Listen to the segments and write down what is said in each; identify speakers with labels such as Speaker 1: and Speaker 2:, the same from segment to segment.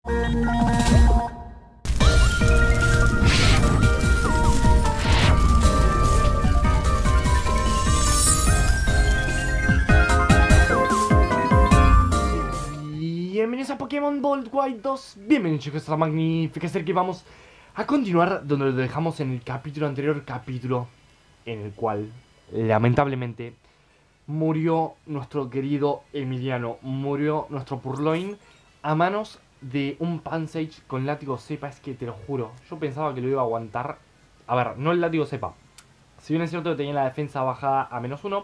Speaker 1: Bienvenidos a Pokémon Bolt White 2. Bienvenidos chicos a esta magnífica serie que vamos a continuar donde lo dejamos en el capítulo anterior, capítulo en el cual lamentablemente murió nuestro querido Emiliano, murió nuestro Purloin a manos de un Pansage con látigo cepa. Es que te lo juro, yo pensaba que lo iba a aguantar. A ver, no el látigo cepa, si bien es cierto que tenía la defensa bajada a -1,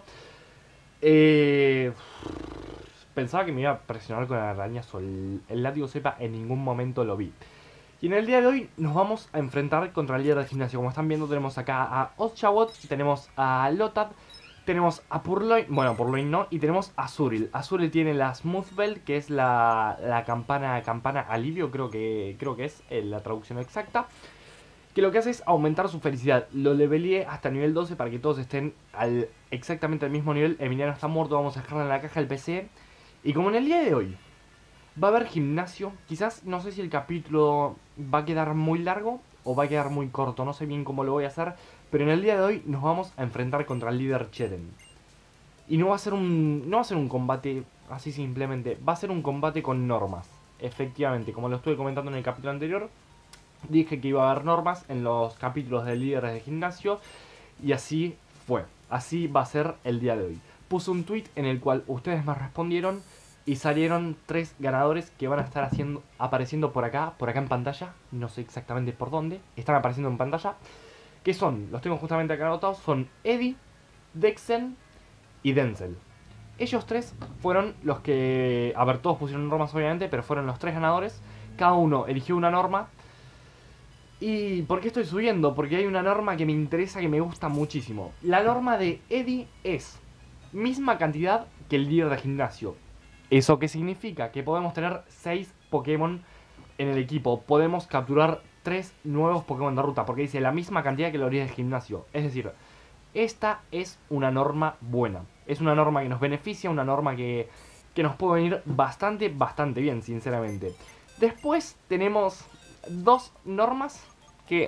Speaker 1: pensaba que me iba a presionar con el arañazo. El látigo cepa en ningún momento lo vi. Y en el día de hoy nos vamos a enfrentar contra el líder de gimnasio. Como están viendo, tenemos acá a Oshawott, tenemos a Lotad, tenemos a Purloin, bueno, Purloin no, y tenemos a Azurill. Azurill tiene la Smooth Bell, que es la campana alivio, creo que es la traducción exacta. Que lo que hace es aumentar su felicidad. Lo leveleé hasta nivel 12 para que todos estén exactamente al mismo nivel. Emiliano está muerto, vamos a dejarlo en la caja del PC. Y como en el día de hoy va a haber gimnasio, quizás no sé si el capítulo va a quedar muy largo o va a quedar muy corto, no sé bien cómo lo voy a hacer, pero en el día de hoy nos vamos a enfrentar contra el líder Cheren. Y no va a ser un combate así simplemente, va a ser un combate con normas. Efectivamente, como lo estuve comentando en el capítulo anterior, dije que iba a haber normas en los capítulos de líderes de gimnasio y así fue. Así va a ser el día de hoy. Puse un tweet en el cual ustedes me respondieron y salieron 3 ganadores que van a estar apareciendo por acá en pantalla. No sé exactamente por dónde. Están apareciendo en pantalla. ¿Qué son? Los tengo justamente acá anotados. Son Eddie, Dexen y Denzel. Ellos 3 fueron los que... A ver, todos pusieron normas obviamente, pero fueron los 3 ganadores. Cada uno eligió una norma. ¿Y por qué estoy subiendo? Porque hay una norma que me interesa, que me gusta muchísimo. La norma de Eddie es misma cantidad que el líder de gimnasio. ¿Eso qué significa? Que podemos tener 6 Pokémon en el equipo. Podemos capturar 3 nuevos Pokémon de ruta, porque dice la misma cantidad que los líderes de gimnasio. Es decir, esta es una norma buena. Es una norma que nos beneficia, una norma que nos puede venir bastante bien, sinceramente. Después tenemos 2 normas que...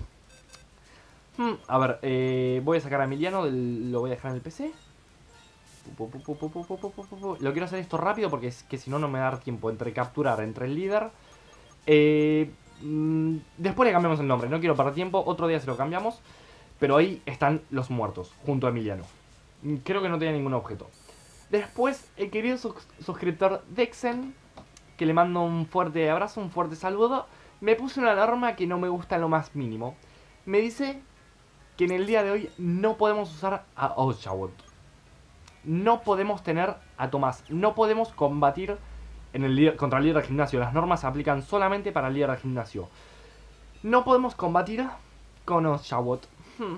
Speaker 1: A ver, voy a sacar a Emiliano, lo voy a dejar en el PC. Lo quiero hacer esto rápido porque es que si no, no me va a dar tiempo entre capturar, entre el líder. Después le cambiamos el nombre, no quiero perder tiempo, otro día se lo cambiamos. Pero ahí están los muertos, junto a Emiliano. Creo que no tenía ningún objeto. Después, el querido suscriptor Dexen, que le mando un fuerte abrazo, un fuerte saludo, me puso una alarma que no me gusta en lo más mínimo. Me dice que en el día de hoy no podemos usar a Oshawott. No podemos tener a Tomás. No podemos combatir contra el líder de gimnasio. Las normas se aplican solamente para el líder de gimnasio. No podemos combatir con Oshawott.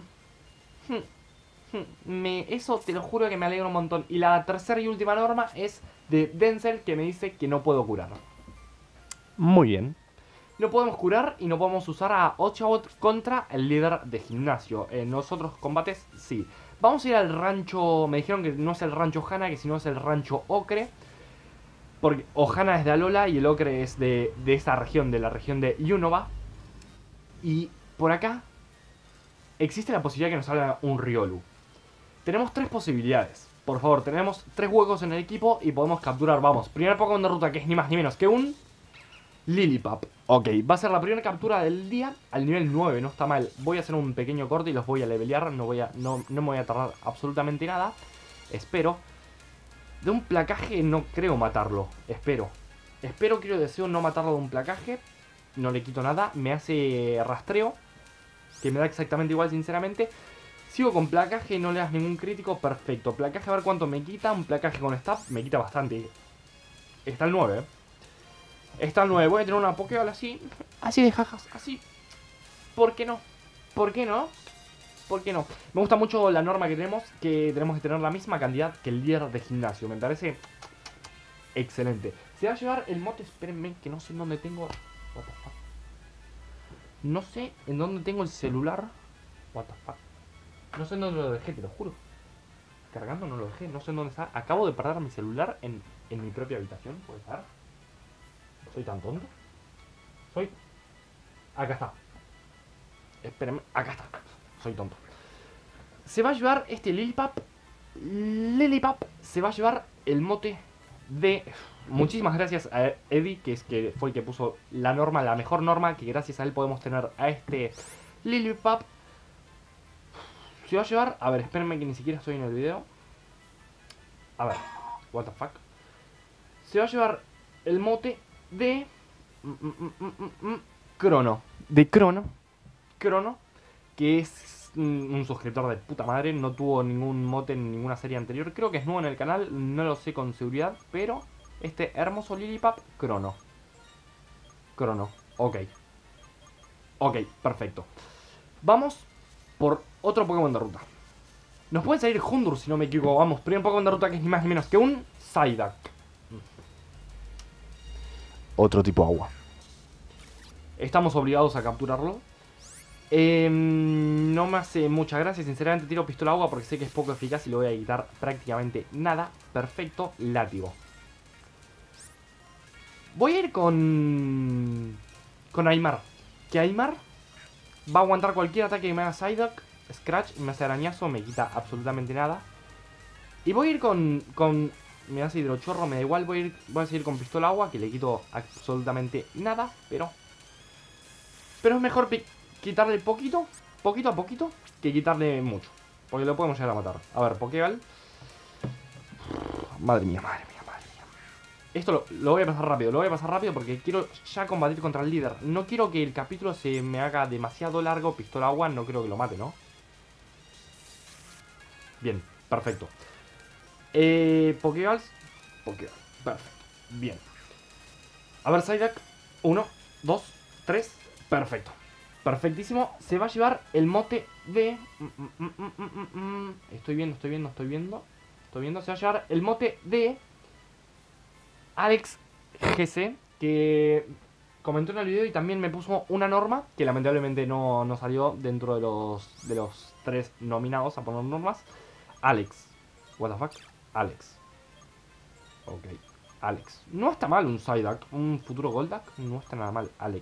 Speaker 1: Eso te lo juro que me alegra un montón. Y la tercera y última norma es de Denzel, que me dice que no puedo curar. Muy bien. No podemos curar y no podemos usar a Oshawott contra el líder de gimnasio. En los otros combates sí. Vamos a ir al rancho. Me dijeron que no es el rancho Hana, que sino es el rancho Ocre. Porque Ohana es de Alola y el Ocre es de esta región, de la región de Unova. Y por acá existe la posibilidad que nos salga un Riolu. Tenemos 3 posibilidades. Por favor, tenemos 3 huecos en el equipo y podemos capturar. Vamos, primer Pokémon de ruta que es ni más ni menos que un Lillipup. Ok, va a ser la primera captura del día al nivel 9, no está mal. Voy a hacer un pequeño corte y los voy a levelear. No me voy a tardar absolutamente nada. Espero. De un placaje no creo matarlo. Espero, quiero, deseo no matarlo de un placaje. No le quito nada. Me hace rastreo, que me da exactamente igual, sinceramente. Sigo con placaje, no le das ningún crítico. Perfecto, placaje, a ver cuánto me quita. Un placaje con staff me quita bastante. Está el 9, Está el 9, voy a tener una Pokéball así. Así de jajas, así. ¿Por qué no? ¿Por qué no? ¿Por qué no? Me gusta mucho la norma que tenemos que tener la misma cantidad que el líder de gimnasio. Me parece excelente. Se va a llevar el mote, espérenme, que no sé en dónde tengo. What the fuck. No sé en dónde tengo el celular. What the fuck. No sé en dónde lo dejé, te lo juro. Cargando no lo dejé, no sé en dónde está. Acabo de perder mi celular en mi propia habitación, ¿puede estar? ¿Soy tan tonto? Soy... Acá está. Espérenme, acá está. Soy tonto. Se va a llevar este Lilipap. Lilipap se va a llevar el mote de... Muchísimas gracias a Eddie, que fue el que puso la norma, la mejor norma, que gracias a él podemos tener a este Lilipap. Se va a llevar... A ver, espérenme que ni siquiera estoy en el video. A ver, what the fuck. Se va a llevar el mote de... Crono. De Crono. Crono, que es un suscriptor de puta madre. No tuvo ningún mote en ninguna serie anterior. Creo que es nuevo en el canal, no lo sé con seguridad. Pero este hermoso Lilipap, Crono. Crono, ok. Ok, perfecto. Vamos por otro Pokémon de ruta. Nos puede salir Hundur si no me equivoco. Vamos, primer Pokémon de ruta que es ni más ni menos que un Psyduck. Otro tipo de agua. Estamos obligados a capturarlo. No me hace mucha gracia. Sinceramente tiro pistola agua porque sé que es poco eficaz y le voy a quitar prácticamente nada. Perfecto, látigo. Voy a ir con Aymar. Que Aymar va a aguantar cualquier ataque que me haga Psyduck. Scratch, me hace arañazo, me quita absolutamente nada. Y voy a ir con me hace hidrochorro, me da igual. Voy a seguir con pistola agua, que le quito absolutamente nada. Pero es mejor quitarle poquito a poquito, que quitarle mucho. Porque lo podemos llegar a matar. A ver, Pokéball. Madre mía. Esto lo voy a pasar rápido, porque quiero ya combatir contra el líder. No quiero que el capítulo se me haga demasiado largo. Pistola agua, no creo que lo mate, ¿no? Bien, perfecto. Pokéballs. Perfecto. Bien. A ver, Psyduck. 1, 2, 3. Perfecto. Perfectísimo. Se va a llevar el mote de... Estoy viendo. Se va a llevar el mote de... Alex GC, que comentó en el video y también me puso una norma que lamentablemente no salió dentro de los 3 nominados a poner normas. Alex. What the fuck? Alex. Ok. Alex. No está mal un Psyduck, un futuro Golduck. No está nada mal. Alex.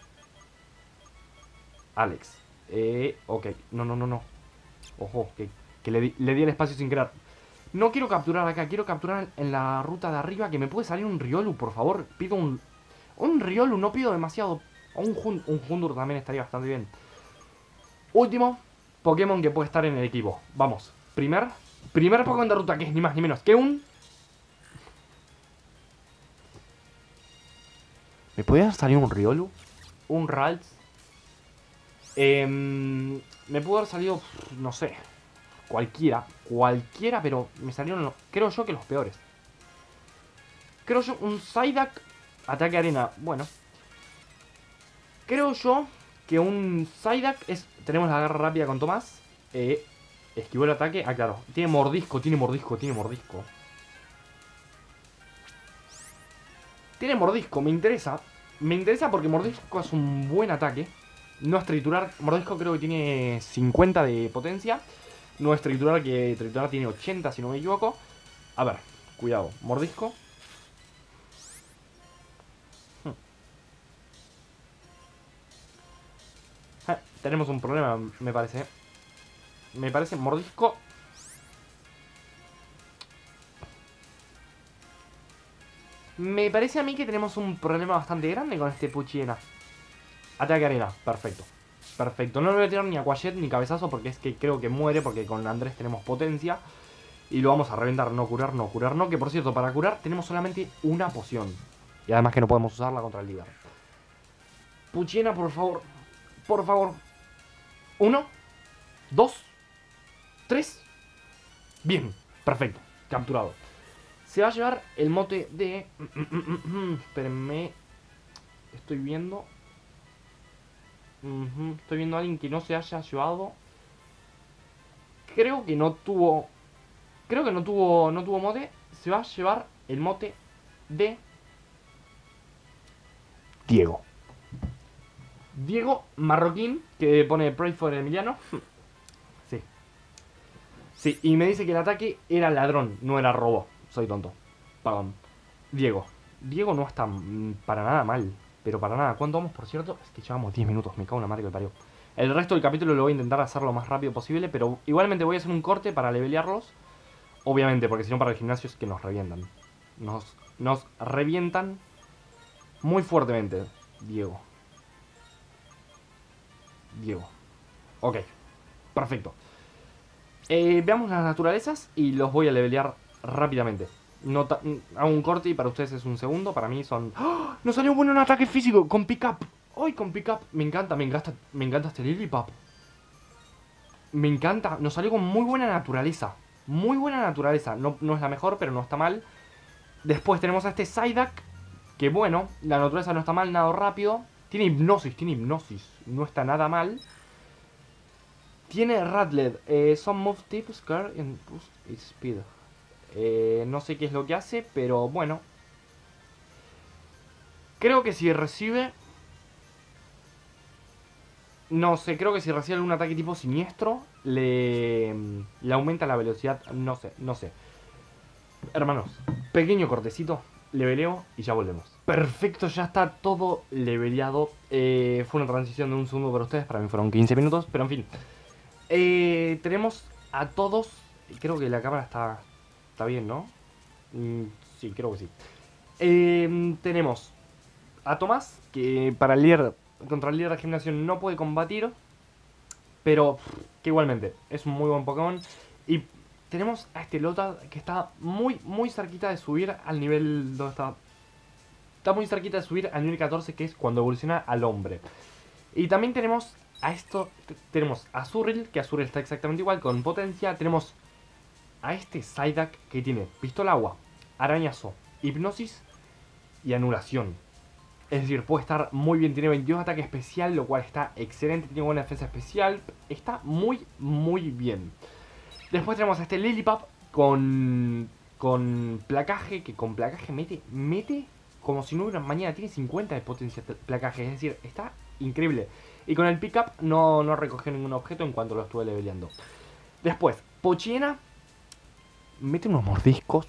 Speaker 1: Ok. No. Ojo, que le di el espacio sin querer. No quiero capturar acá, quiero capturar en la ruta de arriba. Que me puede salir un Riolu, por favor. Pido un Riolu, no pido demasiado. O un Hundur también estaría bastante bien. Último Pokémon que puede estar en el equipo. Vamos, primer Pokémon de ruta, que es ni más ni menos que un... ¿Me podría salir un Riolu? Un Ralts. Me pudo haber salido, no sé, cualquiera, pero me salieron, creo yo, que los peores. Creo yo, un Psyduck, ataque arena, bueno. Creo yo que un Psyduck es... Tenemos la garra rápida con Tomás. Esquivó el ataque, claro. Tiene mordisco. Tiene mordisco, me interesa. Me interesa porque mordisco es un buen ataque. No es triturar. Mordisco creo que tiene 50 de potencia. No es triturar, que triturar tiene 80 si no me equivoco. A ver, cuidado. Mordisco. Tenemos un problema, me parece. Me parece mordisco. Me parece a mí que tenemos un problema bastante grande con este Poochyena. Ataque arena, perfecto. Perfecto, no le voy a tirar ni a Quajet ni cabezazo porque es que creo que muere, porque con Andrés tenemos potencia. Y lo vamos a reventar, no curar, no. Que por cierto, para curar tenemos solamente una poción. Y además que no podemos usarla contra el líder. Poochyena, por favor. Por favor. 1, 2, 3. Bien, perfecto, capturado. Se va a llevar el mote de... Espérenme. Estoy viendo... Estoy viendo a alguien que no se haya llevado. Creo que no tuvo mote. Se va a llevar el mote de Diego. Diego Marroquín, que pone Pray for Emiliano. Sí. Sí, y me dice que el ataque era ladrón, no era robo. Soy tonto. Perdón. Diego no está para nada mal. Pero para nada. ¿Cuánto vamos, por cierto? Es que llevamos 10 minutos. Me cago en la madre que parió. El resto del capítulo lo voy a intentar hacer lo más rápido posible. Pero igualmente voy a hacer un corte para levelearlos. Obviamente, porque si no para el gimnasio es que nos revientan. Nos revientan muy fuertemente. Diego. Ok. Perfecto. Veamos las naturalezas y los voy a levelear rápidamente. Hago un corte y para ustedes es un segundo. Para mí son... ¡Oh! Nos salió bueno un ataque físico con pick-up. ¡Ay, con pick-up! Me encanta este Lilipop. Me encanta. Nos salió con muy buena naturaleza. Muy buena naturaleza. No es la mejor, pero no está mal. Después tenemos a este Psyduck. Que bueno, la naturaleza no está mal, nada rápido. Tiene hipnosis. No está nada mal. Tiene Rattlet. Some move tips, car and boost its speed. No sé qué es lo que hace, pero bueno. Creo que si recibe... No sé, creo que si recibe algún ataque tipo siniestro, le aumenta la velocidad. No sé. Hermanos, pequeño cortecito, leveleo y ya volvemos. Perfecto, ya está todo leveleado. Fue una transición de un segundo para ustedes, para mí fueron 15 minutos, pero en fin. Tenemos a todos. Creo que la cámara está bien, ¿no? Sí, creo que sí. Tenemos a Tomás, que para el líder, contra el líder de gimnasio no puede combatir, pero que igualmente es un muy buen Pokémon. Y tenemos a este Lotad que está muy cerquita de subir al nivel... ¿Dónde está? Está muy cerquita de subir al nivel 14, que es cuando evoluciona al hombre. Y también tenemos a esto, tenemos a Azurill, que Azurill está exactamente igual, con potencia. Tenemos a este Psyduck que tiene Pistola Agua, Arañazo, Hipnosis y Anulación. Es decir, puede estar muy bien, tiene 22 de ataque especial, lo cual está excelente, tiene buena defensa especial. Está muy bien. Después tenemos a este Lilipop con placaje, que con placaje mete como si no hubiera mañana. Tiene 50 de potencia placaje, es decir, está increíble. Y con el pickup no recogió ningún objeto en cuanto lo estuve leveleando. Después, Pochiena mete unos mordiscos.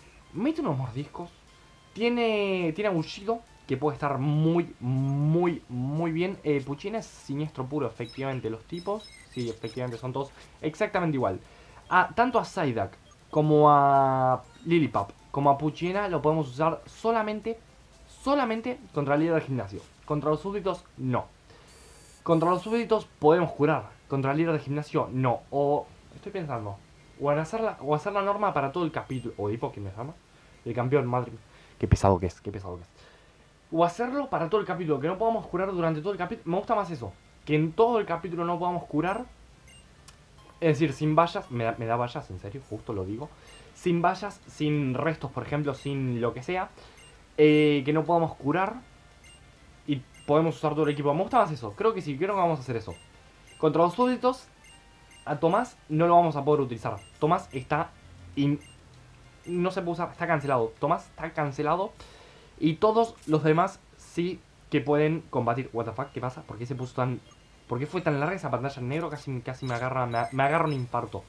Speaker 1: Tiene aullido, que puede estar muy bien. Pochiena es siniestro puro, efectivamente. Los tipos, sí, efectivamente son todos exactamente igual. Tanto a Psyduck como a Lilipop como a Pochiena lo podemos usar solamente contra el líder del gimnasio. Contra los súbditos, no. Contra los súbditos podemos curar. Contra el líder del gimnasio, no. O, estoy pensando, o hacer la norma para todo el capítulo. O Dipo, ¿quién me llama? El campeón, madre. Qué pesado que es. O hacerlo para todo el capítulo, que no podamos curar durante todo el capítulo. Me gusta más eso, que en todo el capítulo no podamos curar. Es decir, sin vallas, me da vallas, en serio, justo lo digo. Sin vallas, sin restos, por ejemplo, sin lo que sea. Que no podamos curar. Y podemos usar todo el equipo. Me gusta más eso, creo que vamos a hacer eso. Contra los súbditos, a Tomás no lo vamos a poder utilizar. Tomás está... no se puede usar, está cancelado. Tomás está cancelado. Y todos los demás sí que pueden combatir. What the fuck, ¿qué pasa? ¿Por qué se puso tan... ¿Por qué fue tan larga esa pantalla en negro? Casi me agarra un infarto.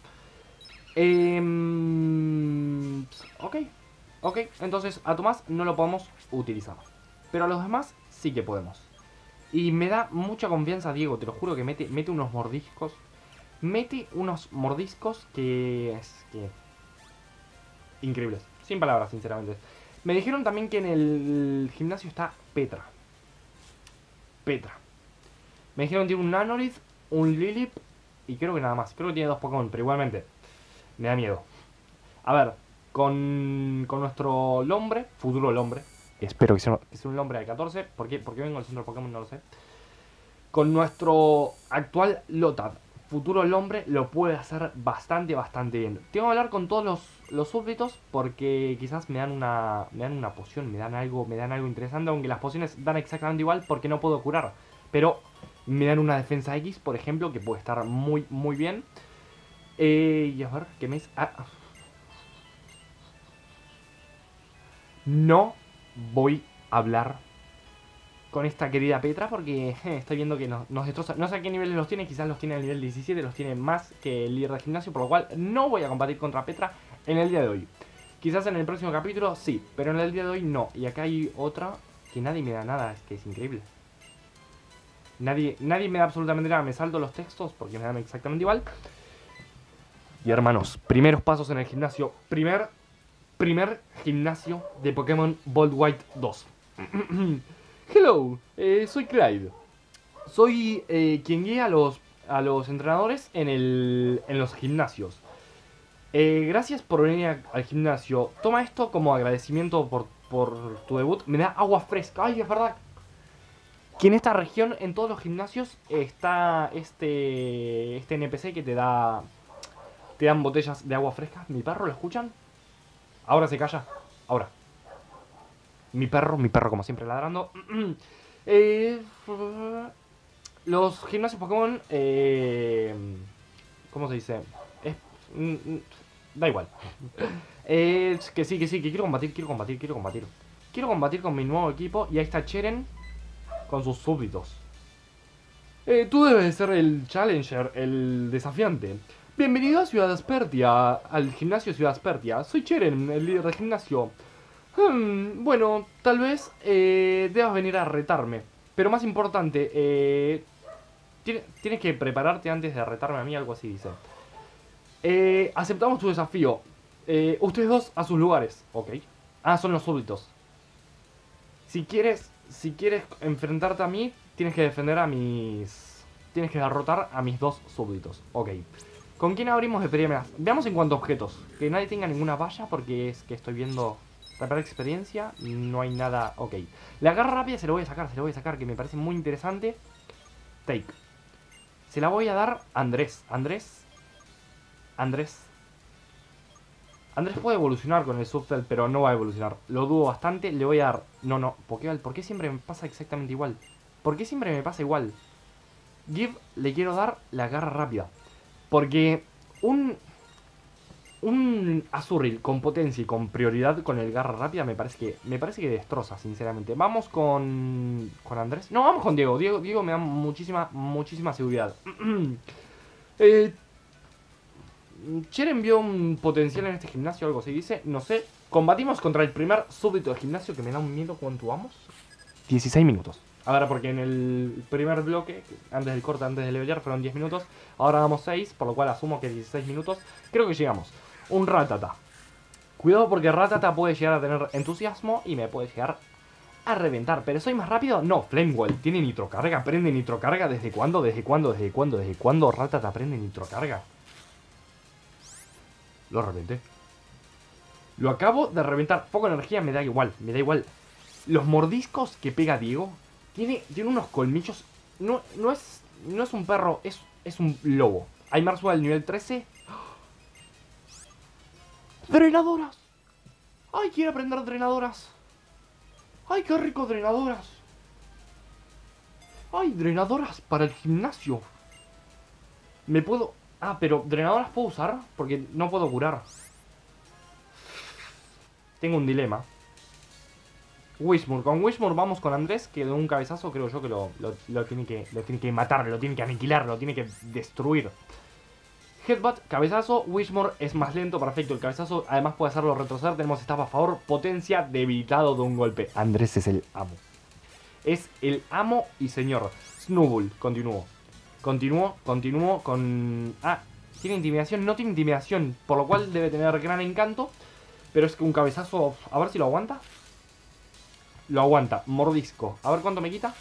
Speaker 1: Ok, entonces a Tomás no lo podemos utilizar. Pero a los demás sí que podemos. Y me da mucha confianza Diego, te lo juro que mete unos mordiscos. Mete unos mordiscos que... increíbles. Sin palabras, sinceramente. Me dijeron también que en el gimnasio está Petra. Me dijeron que tiene un Nanorith, un Lilip y creo que nada más. Creo que tiene 2 Pokémon, pero igualmente me da miedo. A ver, con nuestro Lombre, futuro Lombre. Espero que sea un Lombre de 14. ¿Por qué vengo al centro de Pokémon? No lo sé. Con nuestro actual Lotad, futuro Lombre, lo puede hacer bastante bien. Tengo que hablar con todos los súbditos porque quizás me dan una poción, me dan algo interesante. Aunque las pociones dan exactamente igual porque no puedo curar. Pero me dan una defensa X, por ejemplo, que puede estar muy bien. Y a ver, ¿qué me dice? No voy a hablar con esta querida Petra porque estoy viendo que nos destroza. No sé a qué niveles los tiene, quizás los tiene al nivel 17, los tiene más que el líder de gimnasio, por lo cual no voy a combatir contra Petra en el día de hoy. Quizás en el próximo capítulo sí, pero en el día de hoy no. Y acá hay otra que nadie me da nada, es que es increíble. Nadie me da absolutamente nada. Me salto los textos porque me dan exactamente igual. Y hermanos, primeros pasos en el gimnasio. Primer gimnasio de Pokémon Bold White 2. Hello, soy Clyde. Soy quien guía a los entrenadores en los gimnasios. Gracias por venir al gimnasio. Toma esto como agradecimiento por tu debut. Me da agua fresca. Ay, es verdad que en esta región, en todos los gimnasios, está este NPC que te dan botellas de agua fresca. ¿Mi perro lo escuchan? Ahora se calla. Ahora. Mi perro como siempre ladrando. Los gimnasios Pokémon, ¿cómo se dice? Es, da igual. Que sí, que quiero combatir. Quiero combatir con mi nuevo equipo. Y ahí está Cheren con sus súbditos. Tú debes ser el Challenger, el desafiante. Bienvenido a Ciudad Aspertia, al gimnasio Ciudad Aspertia. Soy Cheren, el líder del gimnasio. Bueno, tal vez debas venir a retarme. Pero más importante, tienes que prepararte antes de retarme a mí, algo así dice. Aceptamos tu desafío. Ustedes dos a sus lugares. Ok. Ah, son los súbditos. Si quieres enfrentarte a mí, tienes que defender a mis... Tienes que derrotar a mis dos súbditos. Ok. ¿Con quién abrimos de primeras? Veamos en cuanto a objetos. Que nadie tenga ninguna valla porque es que estoy viendo... Reparar experiencia. No hay nada... Ok. La garra rápida se lo voy a sacar, que me parece muy interesante. Take. Se la voy a dar a Andrés. Andrés puede evolucionar con el Subtel, pero no va a evolucionar. Lo dudo bastante. Le voy a dar... No. Pokéball, ¿por qué siempre me pasa exactamente igual? ¿Por qué siempre me pasa igual? Give, le quiero dar la garra rápida. Porque un Azuril con potencia y con prioridad con el garra rápida me parece que destroza, sinceramente. Vamos con Andrés. No, vamos con Diego. Diego me da muchísima seguridad. Cheren vio un potencial en este gimnasio, algo se dice, no sé. Combatimos contra el primer súbdito de gimnasio que me da un miedo. ¿Cuánto vamos? 16 minutos. Ahora, porque en el primer bloque, antes del corte, antes de levelear, fueron 10 minutos. Ahora damos 6, por lo cual asumo que 16 minutos. Creo que llegamos. Un Rattata. Cuidado porque Rattata puede llegar a tener entusiasmo y me puede llegar a reventar. ¿Pero soy más rápido? No, Flamewell. ¿Tiene nitrocarga? ¿Prende nitrocarga? ¿Desde cuándo? ¿Desde cuándo Rattata prende nitrocarga? Lo reventé. Lo acabo de reventar. Poco energía, me da igual. Los mordiscos que pega Diego. Tiene unos colmillos. No es un perro, es un lobo. Aymar sube al nivel 13. ¡Drenadoras! ¡Ay, quiero aprender drenadoras! ¡Ay, qué rico drenadoras! ¡Ay, drenadoras para el gimnasio! Me puedo... Ah, pero drenadoras puedo usar porque no puedo curar. Tengo un dilema. Whismur. Con Whismur vamos con Andrés, que de un cabezazo creo yo que lo tiene que matar, lo tiene que aniquilar, lo tiene que destruir. Headbutt, cabezazo. Whismur es más lento, perfecto. El cabezazo además puede hacerlo retroceder. Tenemos estafa a favor. Potencia, debilitado de un golpe. Andrés es el amo. Es el amo y señor. Snubbull, continúo con... Ah, tiene intimidación. No tiene intimidación, por lo cual debe tener gran encanto. Pero es que un cabezazo... A ver si lo aguanta. Lo aguanta. Mordisco. A ver cuánto me quita.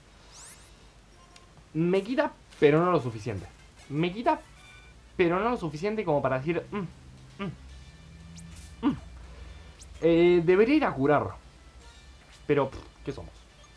Speaker 1: Me quita, pero no lo suficiente. Me quita, pero no lo suficiente como para decir... debería ir a curar. Pero, ¿qué somos?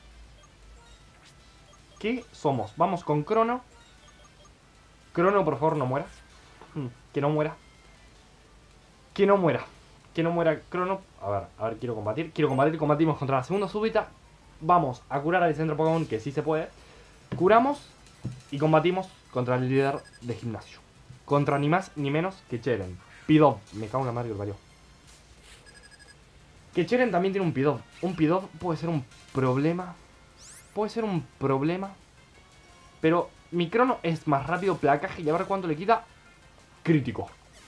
Speaker 1: ¿Qué somos? Vamos con Crono. Crono, por favor, no mueras. Que no muera. Que no muera. Que no muera Crono. A ver, quiero combatir. Combatimos contra la segunda súbita. Vamos a curar al centro Pokémon, que sí se puede. Curamos y combatimos contra el líder de gimnasio. Contra ni más ni menos que Cheren. Pidove. Me cago en la madre que lo parió. Que Cheren también tiene un Pidove. Un Pidove puede ser un problema. Pero mi Crono es más rápido, placaje, y a ver cuánto le quita. Crítico.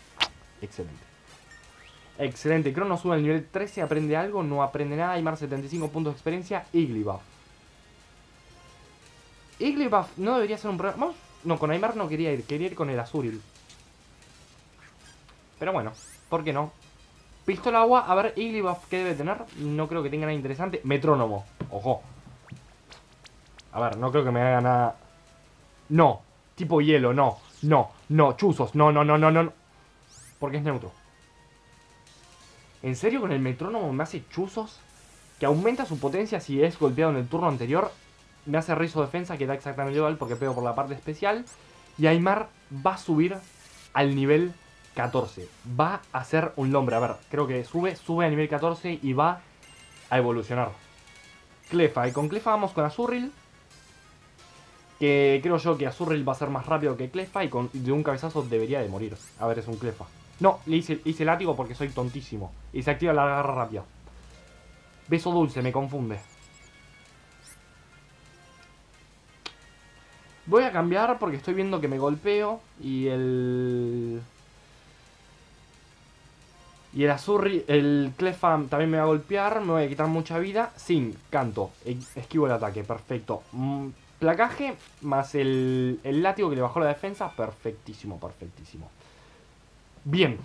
Speaker 1: Excelente. Crono sube al nivel 13, aprende algo, no aprende nada. Aymar 75 puntos de experiencia. Igglybuff. Igglybuff no debería ser un problema. Vamos. No, con Aymar no quería ir con el Azuril. Pero bueno, ¿por qué no? Pistola agua, a ver, Igglybuff, ¿qué debe tener? No creo que tenga nada interesante. Metrónomo, ojo. A ver, no creo que me haga nada. No, tipo hielo, no. No, chuzos, no. Porque es neutro. ¿En serio con el metrónomo me hace chuzos? Que aumenta su potencia si es golpeado en el turno anterior. Me hace rizo defensa, que da exactamente igual porque pego por la parte especial. Y Aymar va a subir al nivel 14. Va a ser un Lombre. A ver, creo que sube a nivel 14 y va a evolucionar. Cleffa. Y con Cleffa vamos con Azurril. Que creo yo que Azurril va a ser más rápido que Cleffa. Y de un cabezazo debería de morir. A ver, es un Cleffa. No, le hice látigo porque soy tontísimo. Y se activa la garra rápida. Beso dulce, me confunde. Voy a cambiar porque estoy viendo que me golpeo. Y el Azurri, el Cleffa también me va a golpear. Me voy a quitar mucha vida. Sin, canto. Esquivo el ataque, perfecto. Placaje más el látigo que le bajó la defensa. Perfectísimo. Bien.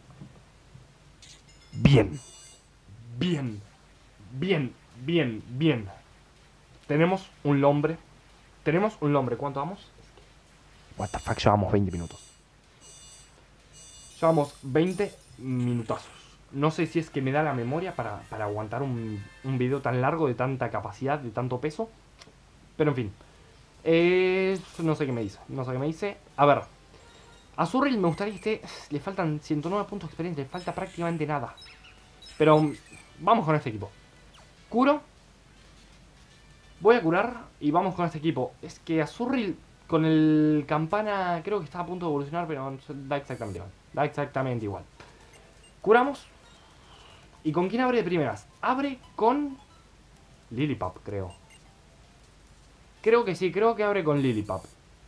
Speaker 1: Tenemos un Lombre. ¿Cuánto vamos? What the fuck, llevamos 20 minutos. Llevamos 20 minutazos. No sé si es que me da la memoria para aguantar un video tan largo, de tanta capacidad, de tanto peso. Pero en fin. No sé qué me dice. A ver. A Azurril me gustaría que esté... Le faltan 109 puntos de experiencia. Le falta prácticamente nada. Pero vamos con este equipo. Curo. Voy a curar y vamos con este equipo. Es que Azurril con el Campana creo que está a punto de evolucionar, pero da exactamente igual. Curamos. ¿Y con quién abre de primeras? Abre con Lillipup, creo. Creo que sí, creo que abre con Lillipup.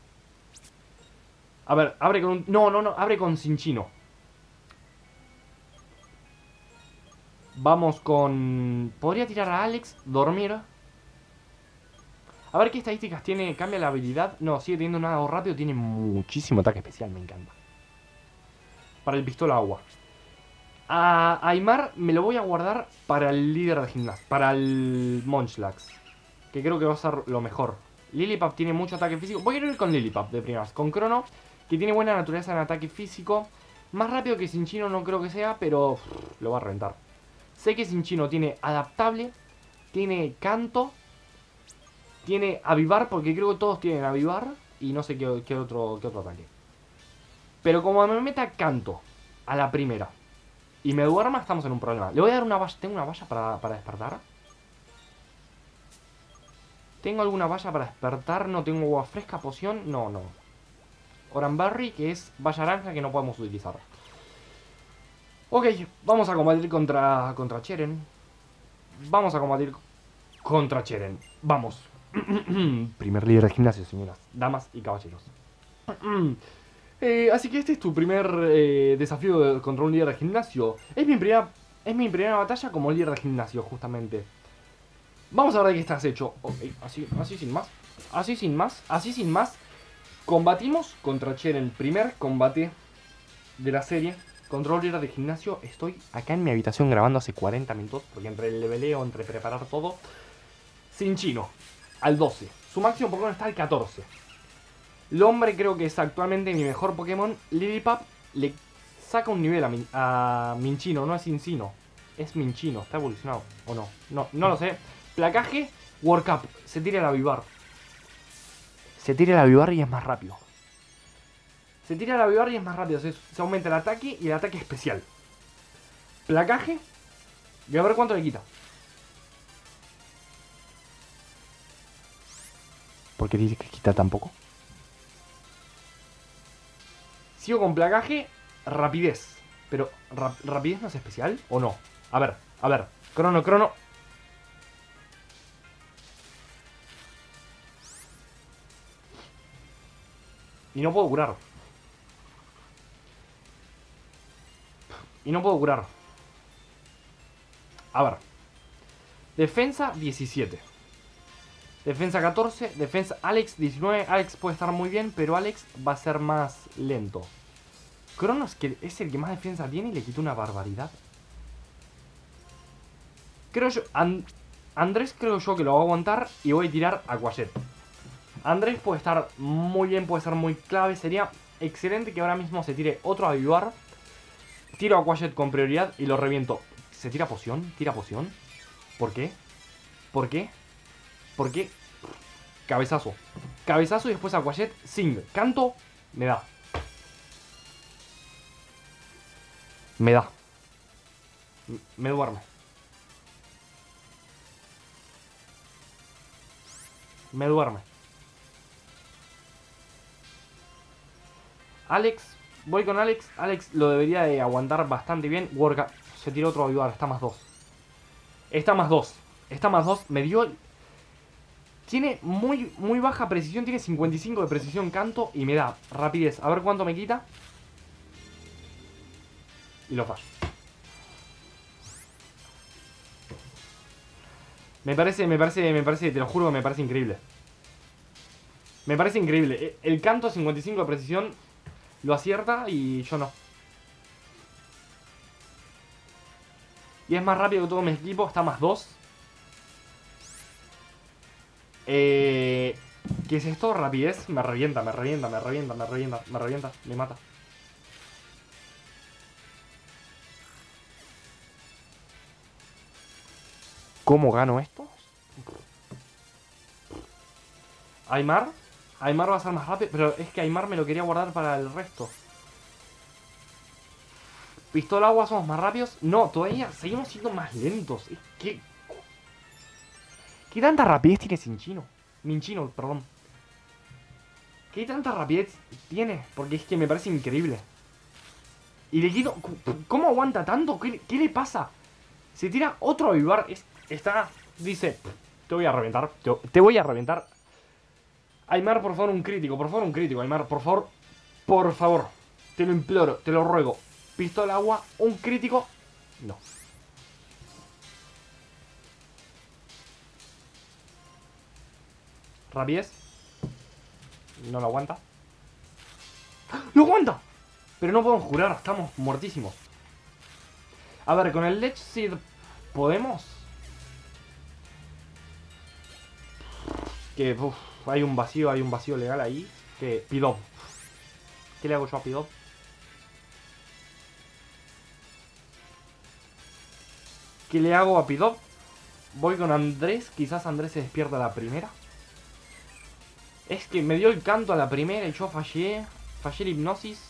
Speaker 1: A ver, abre con un... No, abre con Cinchino. Vamos con... Podría tirar a Alex, dormir. A ver qué estadísticas tiene. ¿Cambia la habilidad? No, sigue teniendo un nado rápido. Tiene muchísimo ataque especial, me encanta. Para el pistola agua. A Aymar me lo voy a guardar para el líder de gimnasio. Para el Munchlax. Que creo que va a ser lo mejor. Lillipup tiene mucho ataque físico. Voy a ir con Lillipup de primeras. Con Crono, que tiene buena naturaleza en ataque físico. Más rápido que Cinchino no creo que sea, pero lo va a reventar. Sé que Cinchino tiene adaptable. Tiene canto. Tiene avivar, porque creo que todos tienen avivar. Y no sé qué otro ataque. Pero como me meta canto a la primera y me duerma, estamos en un problema. Le voy a dar una valla. ¿Tengo una valla para despertar? ¿Tengo alguna valla para despertar? No tengo agua fresca, poción. No. Oranberry, que es valla naranja que no podemos utilizar. Ok, vamos a combatir contra Cheren. Vamos. Primer líder de gimnasio, señoras, damas y caballeros. Así que este es tu primer desafío contra un líder de gimnasio. Es mi primera batalla como líder de gimnasio, justamente. Vamos a ver de qué estás hecho. Ok, así sin más. Combatimos contra Cheren, el primer combate de la serie. Contra un líder de gimnasio. Estoy acá en mi habitación grabando hace 40 minutos. Porque entre el leveleo, entre preparar todo. Cinchino, al 12. Su máximo Pokémon está al 14. Lombre creo que es actualmente mi mejor Pokémon. Lillipup le saca un nivel a Minchino, no es Cincino. Es Minchino, está evolucionado o no. No lo sé. Placaje, Work Up. Se tira el avivar. Y es más rápido. Se aumenta el ataque y el ataque especial. Placaje. Y a ver cuánto le quita. ¿Por qué dice que quita tan poco? Sigo con placaje, rapidez. Pero, ¿rapidez no es especial o no? A ver. Crono. Y no puedo curar. A ver. Defensa 17. Defensa 14, defensa Alex 19. Alex puede estar muy bien, pero Alex va a ser más lento. Cronos, que es el que más defensa tiene y le quitó una barbaridad. Creo yo... Andrés creo yo que lo va a aguantar y voy a tirar a Aquajet. Andrés puede estar muy bien, puede ser muy clave. Sería excelente que ahora mismo se tire otro avivar. Tiro a Aquajet con prioridad y lo reviento. ¿Se tira poción? ¿Tira poción? ¿Por qué? ¿Por qué? ¿Por qué? Cabezazo. Cabezazo y después Aquajet. Sing. Canto. Me da. Me da. Me duerme. Me duerme. Alex. Voy con Alex. Alex lo debería de aguantar bastante bien. Worka. Se tiró otro avivar. Está más 2. Está más 2. Está más 2. Me dio... Tiene muy baja precisión. Tiene 55 de precisión canto. Y me da rapidez. A ver cuánto me quita. Y lo fallo. Me parece, te lo juro, me parece increíble. Me parece increíble. El canto 55 de precisión lo acierta y yo no. Y es más rápido que todo mi equipo, está más 2. ¿Qué es esto? Rapidez. Me revienta, me mata. ¿Cómo gano esto? Aymar. Aymar va a ser más rápido, pero es que Aymar me lo quería guardar para el resto. Pistola agua, somos más rápidos. No, todavía seguimos siendo más lentos. ¿Qué tanta rapidez tiene Minchino? Minchino, perdón. ¿Qué tanta rapidez tiene? Porque es que me parece increíble. Y le quito... ¿Cómo aguanta tanto? ¿Qué le pasa? Se tira otro avivar. Está... Dice... Te voy a reventar. Te voy a reventar. Aymar, por favor, un crítico. Por favor, un crítico. Aymar, por favor. Por favor. Te lo imploro. Te lo ruego. Pistola agua. Un crítico. No. Rapidez. No lo aguanta. ¡Lo aguanta! Pero no podemos jurar. Estamos muertísimos. A ver, con el Ledge Seed ¿podemos? Que hay un vacío legal ahí. Que Pidop. ¿Qué le hago yo a Pidop? ¿Qué le hago a Pidop? Voy con Andrés. Quizás Andrés se despierta a la primera. Es que me dio el canto a la primera y yo fallé. Fallé la hipnosis.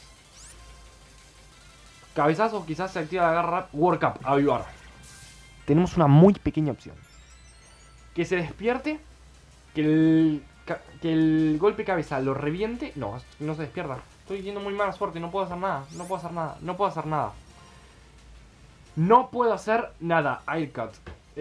Speaker 1: Cabezazo, quizás se activa la garra. Work up, avivar. Tenemos una muy pequeña opción. Que se despierte. Que el golpe cabeza lo reviente. No, no se despierta. Estoy teniendo muy mala suerte. No puedo hacer nada. No puedo hacer nada. No puedo hacer nada. No puedo hacer nada. Aircut.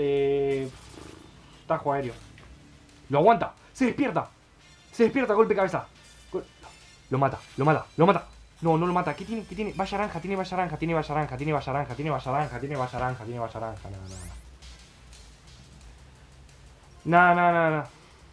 Speaker 1: Tajo aéreo. Lo aguanta. Se despierta. Se despierta, golpe cabeza. Lo mata, lo mata, lo mata. No, no lo mata. ¿Qué tiene? ¿Qué tiene? Vaya naranja, tiene vaya naranja, tiene vaya naranja, tiene vaya naranja, tiene vaya naranja, tiene vaya naranja, tiene vaya naranja. No, no, no. No, no, no, no.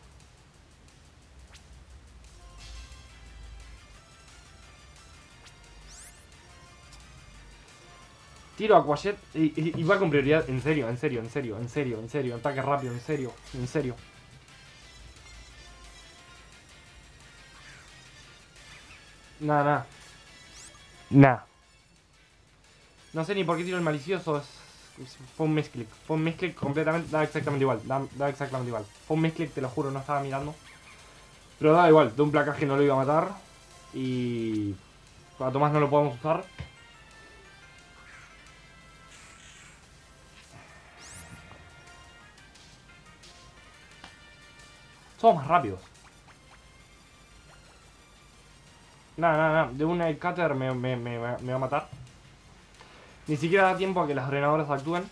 Speaker 1: Tiro a Aquajet y va con prioridad. En serio, en serio, en serio, en serio, en serio. Ataque rápido, en serio, en serio. Nada, nada. Nada. No sé ni por qué tiro el malicioso. Fue un misclick. Fue un misclick completamente. Da exactamente igual. Da exactamente igual. Fue un misclick, te lo juro, no estaba mirando. Pero da igual. De un placaje no lo iba a matar. Y... para Tomás no lo podemos usar. Somos más rápidos. Nada, nada, nada. De un Night Cutter me va a matar. Ni siquiera da tiempo a que las drenadoras actúen.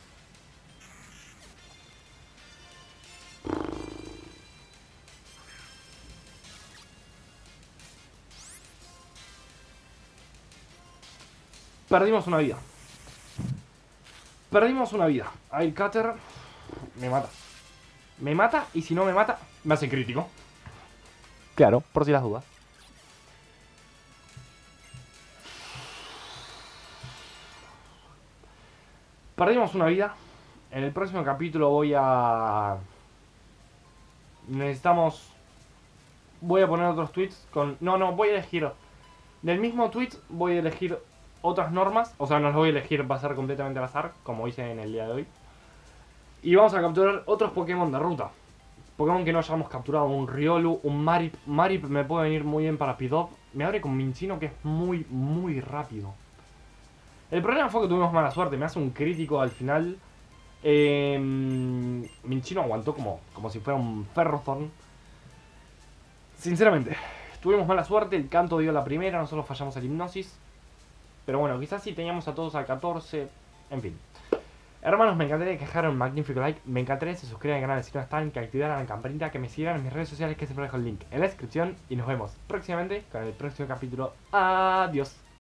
Speaker 1: Perdimos una vida. Perdimos una vida. Air Cutter me mata. Me mata y si no me mata... Me hacen crítico. Claro, por si las dudas. Perdimos una vida. En el próximo capítulo voy a... Necesitamos... Voy a poner otros tweets con... No, voy a elegir... Del mismo tweet voy a elegir otras normas. O sea, no las voy a elegir, va a ser completamente al azar, como hice en el día de hoy. Y vamos a capturar otros Pokémon de ruta. Pokémon que no hayamos capturado. Un Riolu, un Marip. Marip me puede venir muy bien para Pidove. Me abre con Minccino, que es muy rápido. El problema fue que tuvimos mala suerte. Me hace un crítico al final. Minccino aguantó como si fuera un Ferrothorn. Sinceramente, tuvimos mala suerte. El canto dio la primera, nosotros fallamos el hipnosis. Pero bueno, quizás si teníamos a todos al 14. En fin. Hermanos, me encantaría que dejaran un magnífico like. Me encantaría que se suscriban al canal si no están, que activaran la campanita, que me sigan en mis redes sociales, que siempre dejo el link en la descripción. Y nos vemos próximamente con el próximo capítulo. Adiós.